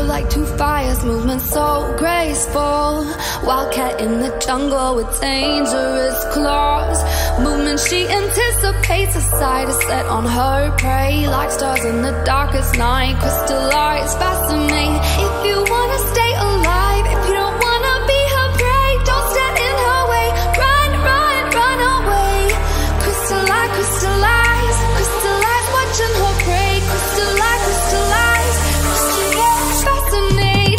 like two fires, movement so graceful. Wildcat in the jungle with dangerous claws. Movement she anticipates, a sight is set on her prey. Like stars in the darkest night, crystallized, fascinate. If you wanna stay alive, if you don't wanna be her prey, don't stand in her way. Run, run, run away. Crystallize, crystallize, crystallize, watching her prey. Crystallize, crystallize, crystallize, fascinate.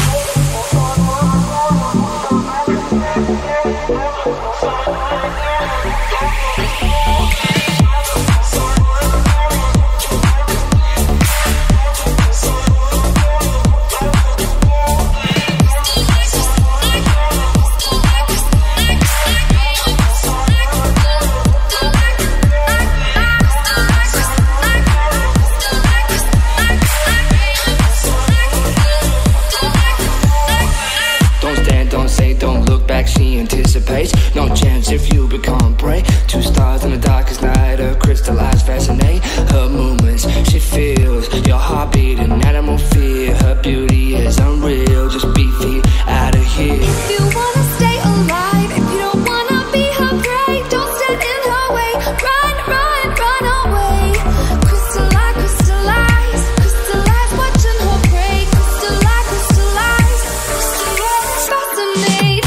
She anticipates, no chance if you become prey. Two stars in the darkest night, her crystallized, fascinate. Her movements, she feels your heartbeat, an animal fear. Her beauty is unreal, just beat feet out of here. If you wanna stay alive, if you don't wanna be her prey, don't stand in her way. Run, run, run away. Crystallize, crystallize, crystallize, watching her prey. Crystallize, crystallize, crystallize, fascinate.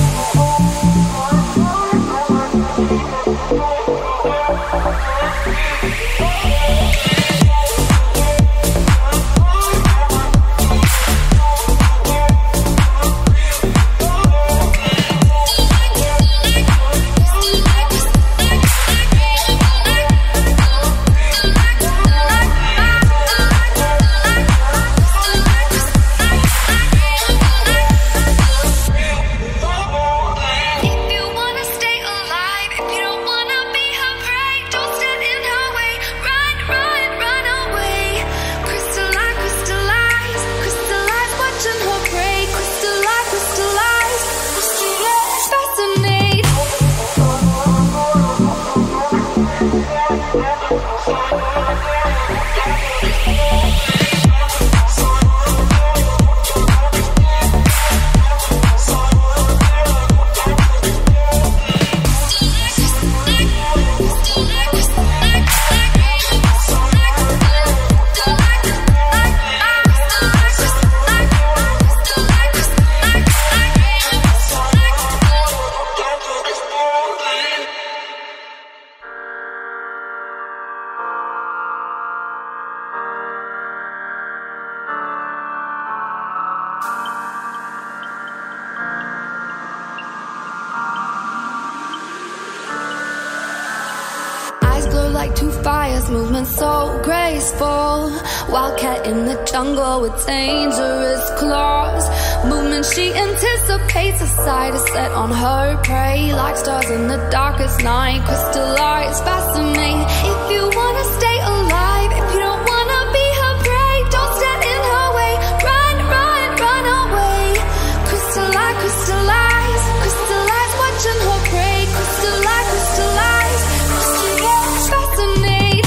Like two fires, movement so graceful. Wildcat in the jungle with dangerous claws. Movement she anticipates, a sight is set on her prey. Like stars in the darkest night, crystallized, fascinate. If you wanna stay alive, if you don't wanna be her prey, don't stand in her way. Run, run, run away. Crystallize, crystallize, crystallize, watching her prey. Crystallize, crystallize, crystallize, fascinate.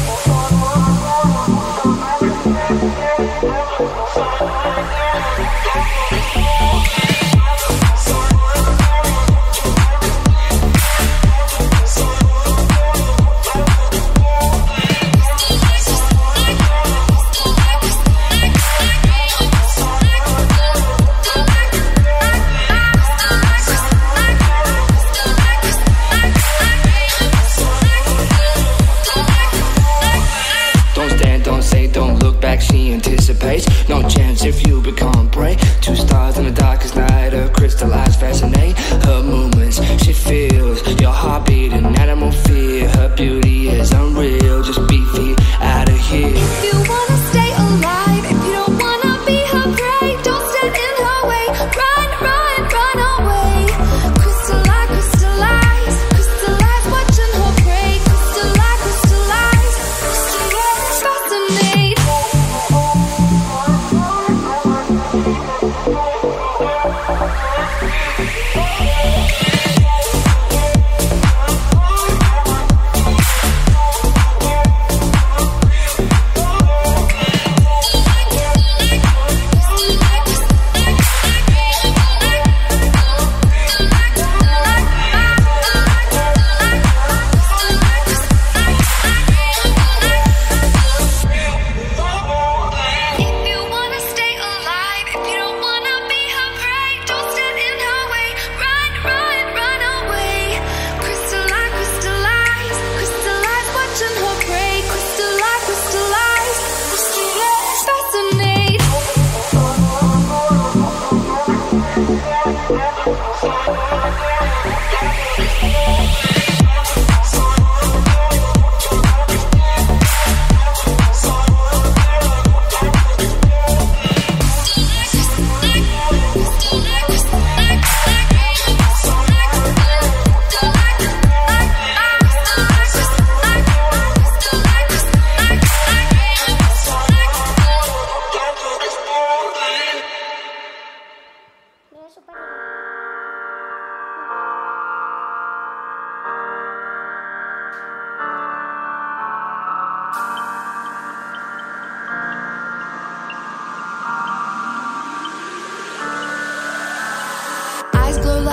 She anticipates, no chance if you become prey. Two stars in the darkest night, her crystallized, fascinate. Her movements, she feels your heartbeat, an animal fear. Her beauty is unreal, just beat feet out of here. If you wanna stay alive, if you don't wanna be her prey, don't stand in her way. Run, run, run away. Crystallize, crystallize, crystallize, watching her prey. Crystallize, crystallize, crystallize, fascinate.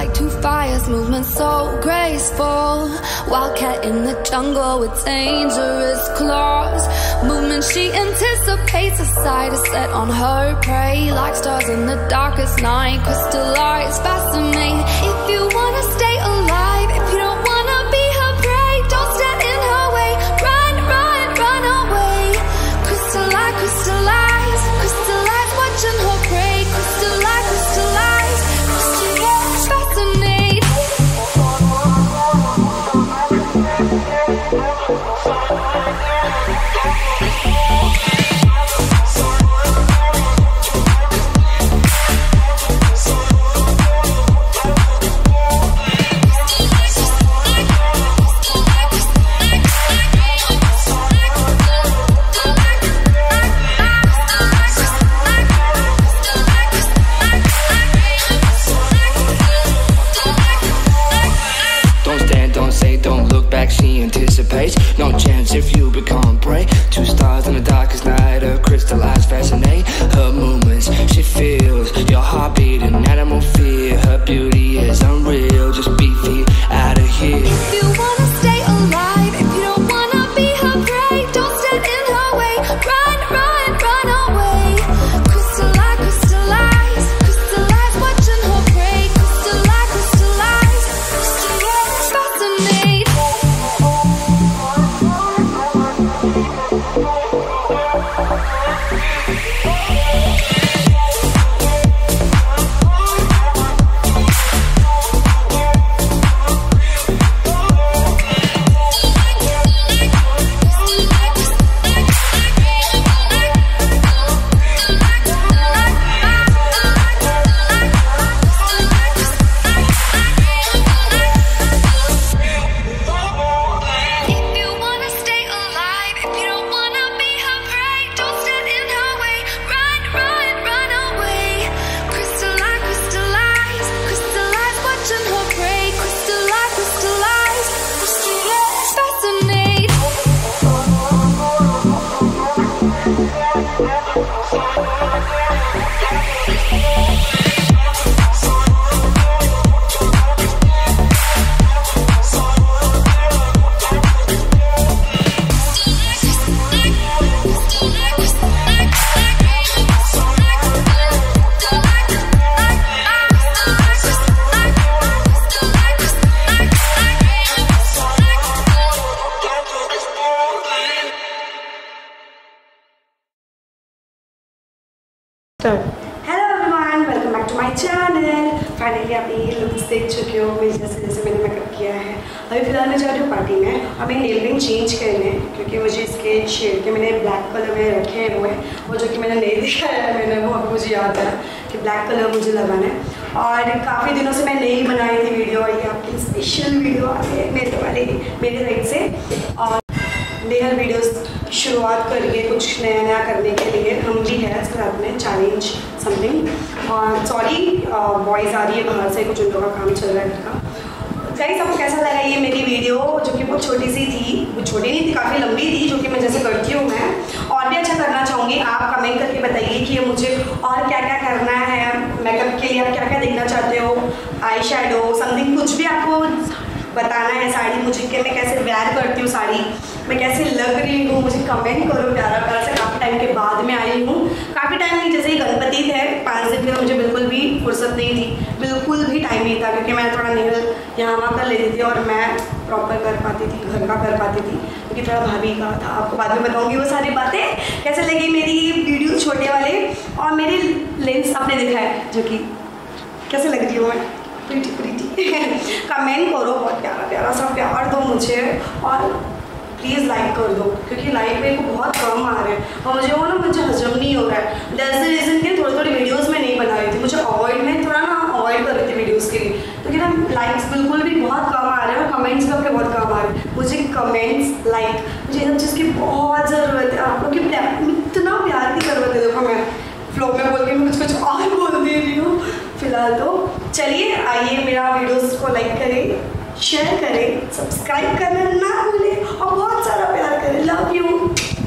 like two fires, movement so graceful. Wildcat in the jungle with dangerous claws. Movement she anticipates, a sight is set on her prey. Like stars in the darkest night, crystallized, fascinate. If you wanna stay alive, if you don't wanna be her prey, don't stand in her way. Run, run, run away. Crystallize, crystallize, crystallize, watching her prey. Crystallize, crystallize, crystallize, fascinate. She anticipates, no chance if you become prey. Two stars in the darkest night, her crystallized, fascinate. Her movements, she feels your heartbeat, an animal fear. Her beauty is unreal, just beat feet out of here. If you wanna stay alive, if you don't wanna be her prey, don't stand in her way. Run, run, run away. Crystallize, crystallize, crystallize, watching her prey. Crystallize, crystallize, crystallize, fascinate. Hello everyone, welcome back to my channel. Finally आप ये looks देख चुके हो मेरे जैसे मैंने makeup किया है। अभी फिलहाल मैं जा रही हूँ पार्टी में। अभी नेल रिंग चेंज करने, क्योंकि मुझे इसके शेड के मैंने ब्लैक कलर में रखे हुए हैं। वो जो कि मैंने नहीं दिखाया है मैंने, वो अब मुझे याद है कि ब्लैक कलर मुझे लगाना है। और काफ़ी दिनों से मैं नहीं बनाई थी वीडियो, और ये आपकी स्पेशल वीडियो आ गई है मेरे साइड से। और नेल वीडियोस शुरुआत करिए कुछ नया नया करने के लिए। हम भी है साथ में चैलेंज समथिंग। और सॉरी वॉइस आ रही है बाहर से, कुछ उन लोगों का काम चल रहा है घर का। गाइस आपको कैसा लगा ये मेरी वीडियो, जो कि बहुत छोटी सी थी, वो छोटी नहीं थी, काफ़ी लंबी थी, जो कि मैं जैसे करती हूँ मैं और भी अच्छा करना चाहूँगी। आप कमेंट करके बताइए कि मुझे और क्या क्या करना है मेकअप के लिए, आप क्या क्या देखना चाहते हो, आई शेडो समथिंग, कुछ भी आपको बताना है। साड़ी मुझे कि मैं कैसे वेयर करती हूँ, साड़ी मैं कैसे लग रही हूँ, मुझे कमेंट करो प्यारा प्यारा से। काफ़ी टाइम के बाद में आई हूँ, काफ़ी टाइम नहीं, जैसे ही गणपति थे 5 दिन के, मुझे बिल्कुल भी फुर्सत नहीं थी, बिल्कुल भी टाइम नहीं था, क्योंकि मैं थोड़ा नेल यहाँ वहाँ कर लेती थी और मैं प्रॉपर कर पाती थी, घर का कर पाती थी, क्योंकि थोड़ा भाभी का था। आपको बाद में बताऊँगी वो सारी बातें। कैसे लगी मेरी वीडियो छोटे वाले, और मेरी लेंस आपने दिखाया, जो कि कैसे लग रही हूँ मैं, प्रीटी प्रीटी। कमेंट करो, बहुत प्यारा प्यारा सा प्यार दो मुझे, और प्लीज़ लाइक कर दो, क्योंकि लाइक मेरे को बहुत कम आ रहे हैं और मुझे वो ना मुझे हजम नहीं हो रहा है। दैट्स द रीज़न कि थोड़ी थोड़ी वीडियोस में नहीं बना रही थी, मुझे अवॉइड में थोड़ा ना अवॉइड कर रही थी वीडियोस के लिए, क्योंकि ना लाइक्स बिल्कुल भी बहुत कम आ रहे हैं और कमेंट्स भी आपके बहुत कम आ रहे हैं। मुझे कमेंट्स, लाइक, मुझे इन चीज़ की बहुत ज़रूरत है। आप लोग की इतना प्यार की ज़रूरत है। देखो मैं फ्लो में बोल के मैं कुछ और बोल दे रही हूँ फिलहाल। तो चलिए आइए मेरा वीडियोस को लाइक करें, शेयर करें, सब्सक्राइब करना ना भूलें और बहुत सारा प्यार करें। Love you.